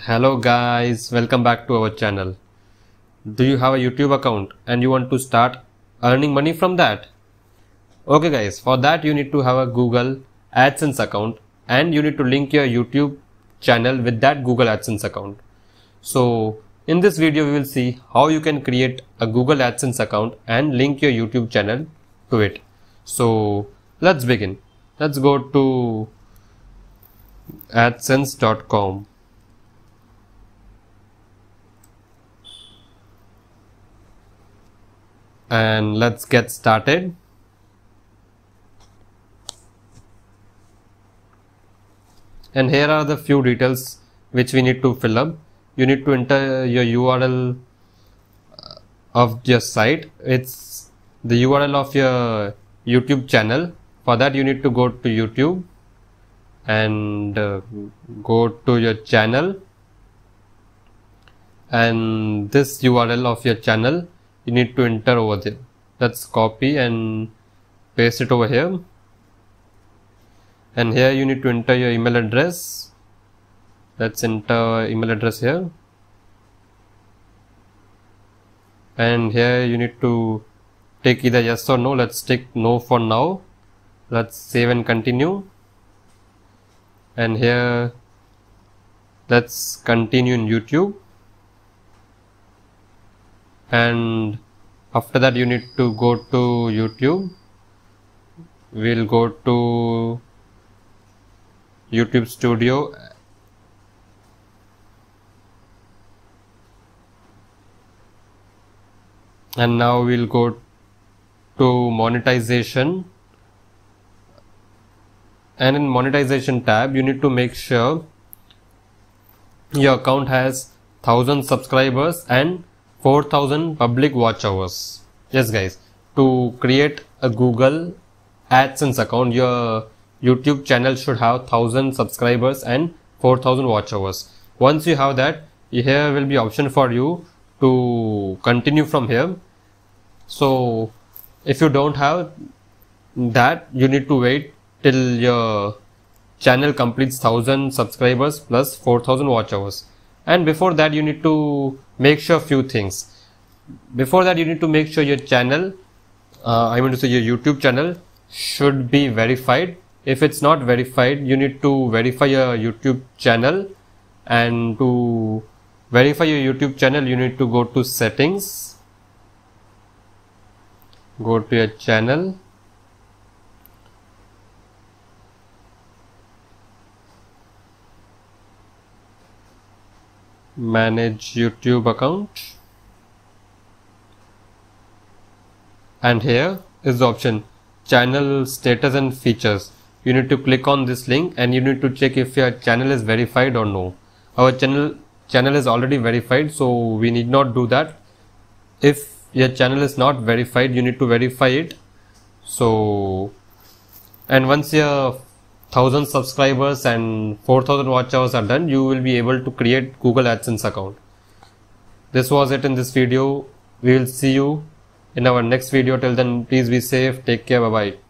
Hello guys, welcome back to our channel. Do you have a YouTube account and you want to start earning money from that? Okay guys, for that you need to have a Google AdSense account and you need to link your YouTube channel with that Google AdSense account. So in this video we will see how you can create a Google AdSense account and link your YouTube channel to it. So let's begin. Let's go to adsense.com. And let's get started. And here are the few details which we need to fill up. You need to enter your URL of your site. It's the URL of your YouTube channel. For that you need to go to YouTube and go to your channel, and this URL of your channel you need to enter over there. Let's copy and paste it over here, and here you need to enter your email address. Let's enter email address here, and here you need to take either yes or no. Let's take no for now. Let's save and continue, and here let's continue in YouTube. And after that you need to go to YouTube. We'll go to YouTube Studio, and now we'll go to monetization, and in monetization tab you need to make sure your account has 1000 subscribers and 4000 public watch hours. Yes guys, to create a Google AdSense account, your YouTube channel should have 1000 subscribers and 4000 watch hours. Once you have that, here will be option for you to continue from here. So if you don't have that, you need to wait till your channel completes 1000 subscribers plus 4000 watch hours. And before that you need to make sure few things. Before that you need to make sure your channel, your YouTube channel should be verified. If it's not verified, you need to verify your YouTube channel, and to verify your YouTube channel you need to go to settings, go to your channel, manage YouTube account, and here is the option channel status and features. You need to click on this link and you need to check if your channel is verified or no. Our channel is already verified, so we need not do that. If your channel is not verified, you need to verify it. So, and once your 1000 subscribers and 4000 watch hours are done, you will be able to create Google AdSense account. This was it in this video. We will see you in our next video. Till then, please be safe. Take care. Bye bye.